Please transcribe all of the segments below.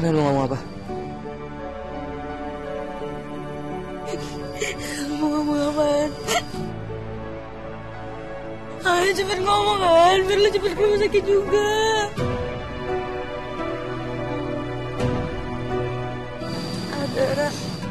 Kalian mau ngomong apa? Mau ngomong apaan? Ayo cepet ngomong kan, biar lo cepet ke rumah sakit juga. Adara.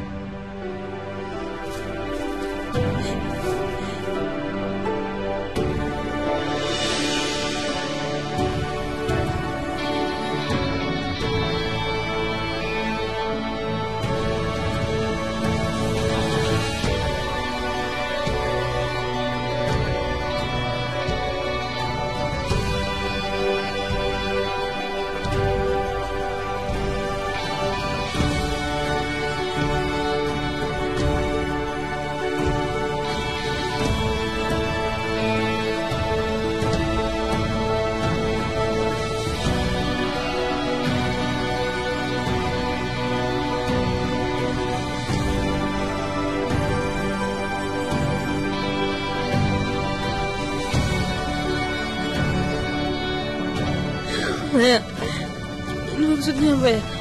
Maya, ini maksudnya apa ya?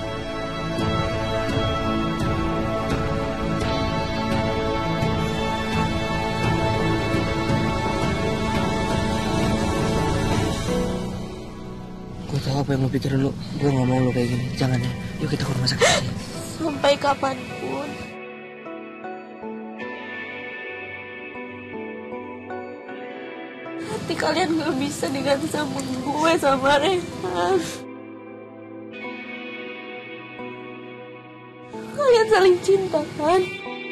Gue tahu apa yang lo pikirin lo. Gue gak mau lo kayak gini. Jangan ya. Yuk kita ke rumah sakit aja. Sampai kapanpun. Hati kalian gak bisa diganti sama gue sama Rehan. Kalian saling cinta kan?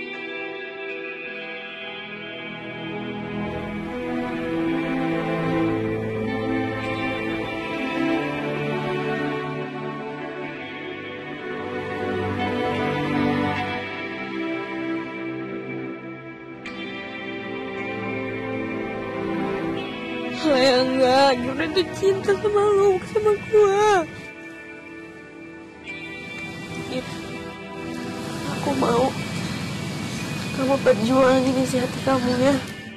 Ya enggak, Gibran tuh cinta sama lo, bukan sama gue. Gib, aku mau kamu perjuangin isi hati kamu ya.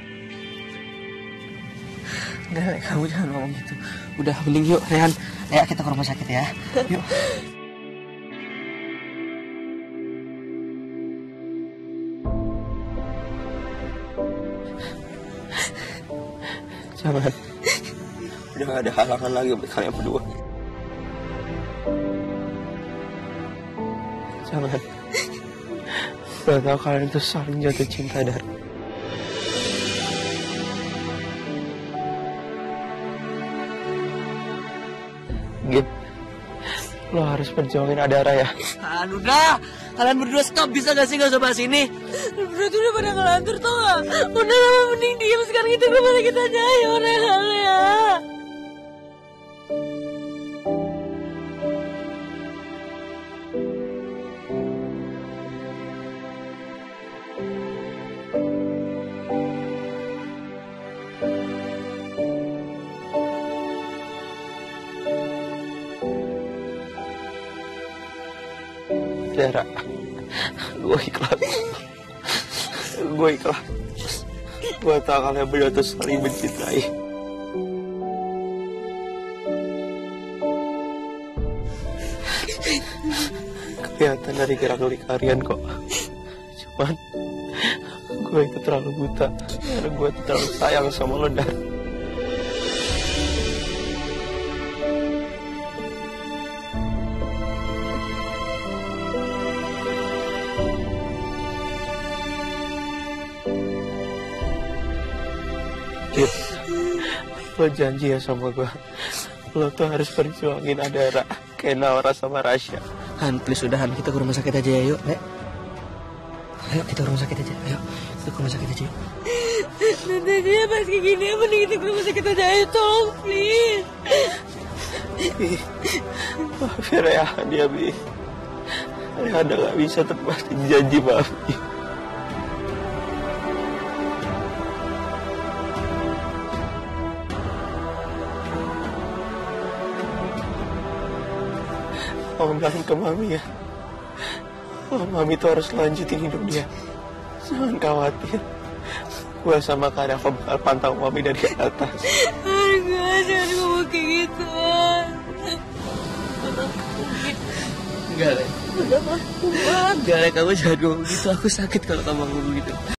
Enggak, Rek, kamu jangan ngomong gitu. Udah, mending yuk, Rehan. Ayo kita ke rumah sakit ya. Yuk. Jangan. Udah gak ada halangan lagi buat kalian berdua. Jangan. Udah tahu kalian itu saling jatuh cinta dari. Gip, lo harus perjuangin Adara ya. Udah, kalian berdua stop, bisa gak sih gak usah bahas ini? Lu berdua tuh udah pada ngelantur tau gak? Udah lama mending diem, sekarang kita ke rumah sakit aja ayo Rehan ya. Dara, gue ikhlas. Gue ikhlas. Gue tahu kalian berdua tuh saling mencintai. Kelihatan dari gerak-gerik kalian kok. Cuman gue itu terlalu buta. Karena gue tuh terlalu sayang sama lo, Dar. Gip, lo janji ya sama gue. Lo tuh harus perjuangin Adara kayak Naura sama Rasya. Han, please udah Han, kita ke rumah sakit aja ya yuk, Nek. Ayo kita ke rumah sakit aja, ayo kita ke rumah sakit aja yuk. Nanti dia pas kayak gini, mending kita ke rumah sakit aja ayo, tolong please. Maafin Rehan ya, Bi. Rehan udah gak bisa tepatin janji, maaf, Bi. Om bilang ke Mami ya, Mami tuh harus lanjutin hidup dia. Jangan khawatir, gue sama Kak Dava bakal pantau Mami dari atas. Jangan ngomong kayak gitu. Enggak, Le. Udah mah kuat. Enggak, Le, kamu jangan ngomong gitu. Aku sakit kalau kamu ngomong gitu.